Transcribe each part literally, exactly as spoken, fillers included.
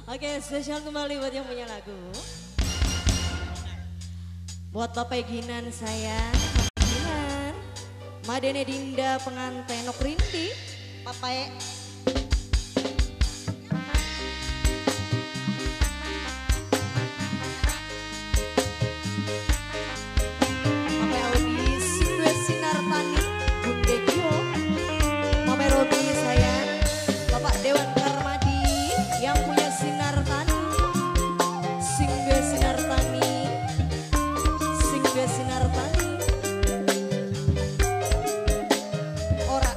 Oke, spesial kembali buat yang punya lagu. Buat Bapak Ginan sayang, Bapak Ginan, Madene Dinda pengantin Nok Rinti, Papai. Papai Audis, Dua Sinar Tani, Bunda Gio, Papai Robi sayang, Bapak Dewan Karmadi yang punya Sinar Tani, Sing Dua Sinar Tani. Sinar Tani ora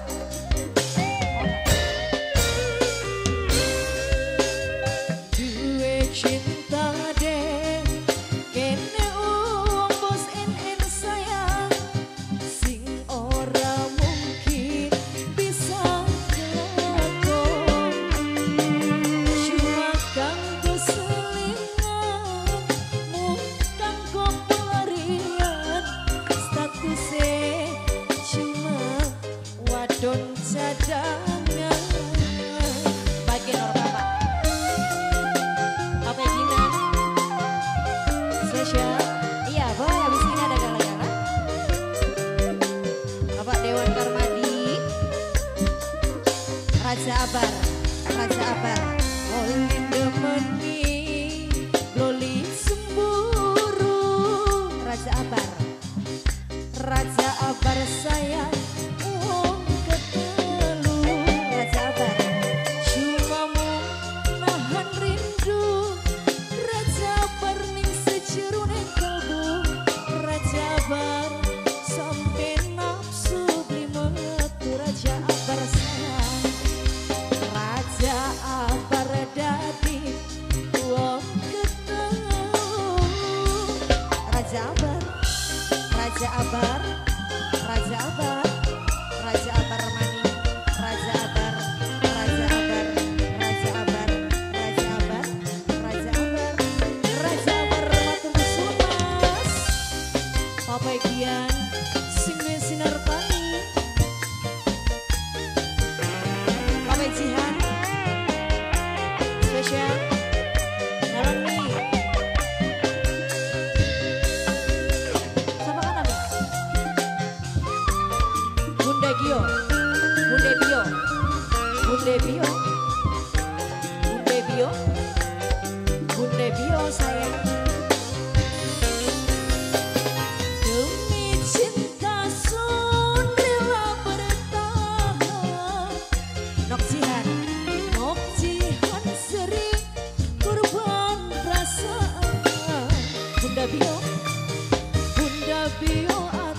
duwe cinta deh kene uang bos en sayang sing ora mungkin bisa kelakon cuma kanggo selingan mukang kok cuma wadon cadangan bagian orang bapak apa Ginan spesial iya boy habis ini ada gala-gala Bapak Dewan Karmadi Raja Abar Raja Abar Olin demeni loli semburu Raja Abar Raja Abar sayang uang ketelu Raja Abar cuma mau nahan rindu Raja Abar ning sejerone kalbu Raja Abar sampai nafsu beli metu Raja Abar sayang Raja Abar dadi uang ketelu Raja Abar Raja Abar, Raja Abar, Raja Abar Mani, Raja Abar, Raja Abar, Raja Abar, Raja Abar, Raja Abar, Raja Abar matur nuwun Mas. Papai Gian, sing Sinar Tani. Papai Jihan, spesial. Dalam nih. Bunda Gio, Bunda Bio, Bunda Bio, Bunda Bio, Bunda Bio sayang. Demi cinta sun rela bertahan. Nok Jihan, Nok Jihan sering korban perasaan. Bunda Bio, Bunda Bio.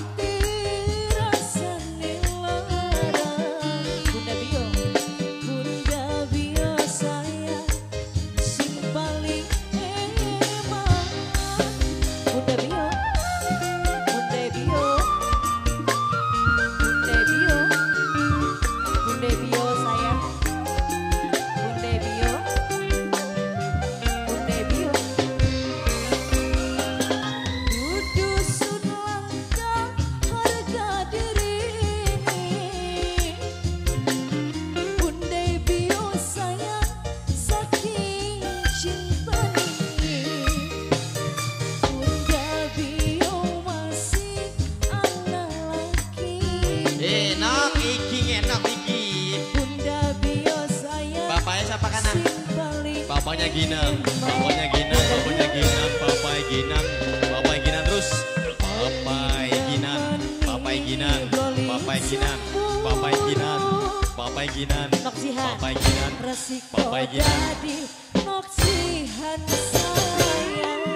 Enak iki, enak iki. Bunda Bio sayang. Bapaknya siapa kanan? Bapaknya Ginan, bapaknya Ginan, bapaknya Ginan, bapaknya Ginan, bapaknya Ginan terus. Bapaknya Ginan, bapaknya Ginan, bapaknya Ginan, bapaknya Ginan, bapaknya Ginan, bapaknya Ginan, bapaknya Ginan. Nok Jihan sayang.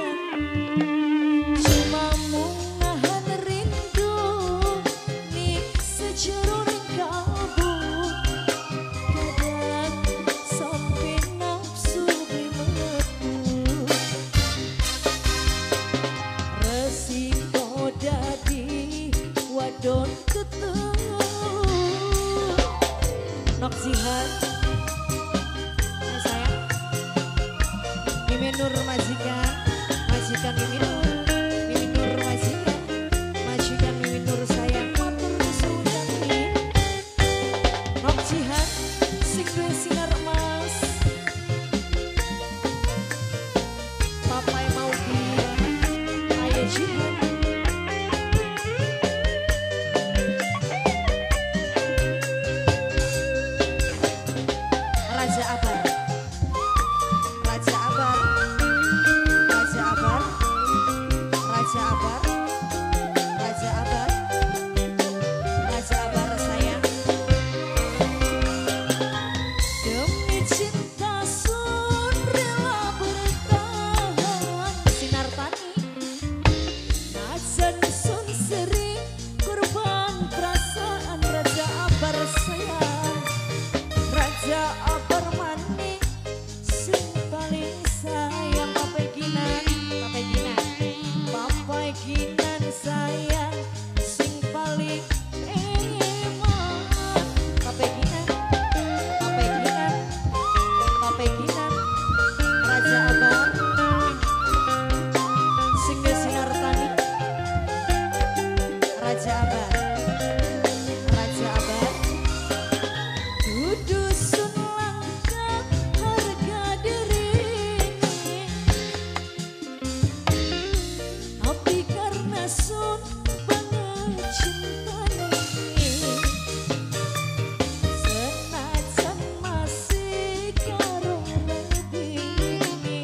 Cuma mau nahan rindu nih sejerone kalbu kadang sampai nafsu beli metu resiko dadi wadon ketemu Nok Jihan sayang Mimin Nur majikan majikan Mimin Nur Mimin Nur majikan majikan Mimin Nur sayang matur nuwun Nok Jihan sing duwe sinar emas Jihan. Raja Abar, Raja Abar, Raja Abar, Raja Abar, Raja Abar, Raja Abar sayang. Demi cinta sun rela bertahan sinar tani. Najan sun sering korban perasaan Raja Abar sayang. Raja Abar maning sing paling sayang. Papai Ginan, Papai Ginan, Papai Ginan sayang sing paling eman. Papai Ginan, Papai Ginan, Papai Ginan, Raja Abar sing sinar tani. Raja Abar, Raja Abar dudu sun langka harga diri. Tapi karena sun banget cintane, senajan masih karo ngerti.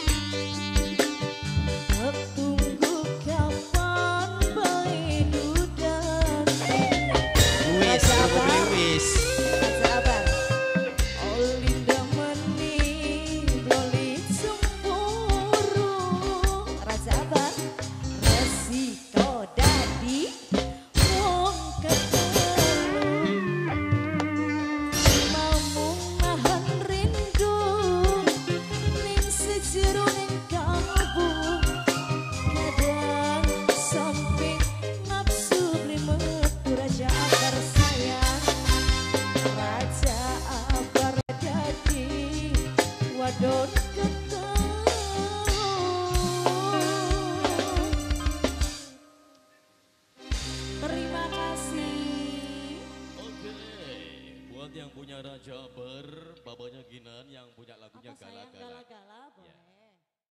Tunggu kapan bae dudane. Wis, Raja cukup Abar. wis. Raja Abar, Olinda meni bloli cemburu. Raja Abar, resiko dadi wong ketelu. Mamung nahan rindu ning sejero ning kalbu. Kadang sampai nafsu beli metu. Raja Abar sayang, Raja Abar dadi wadon ketelu. Terima kasih. Oke, buat yang punya Raja Abar, babanya Ginan, yang punya lagunya Apa sayang Gala-Gala. gala-gala?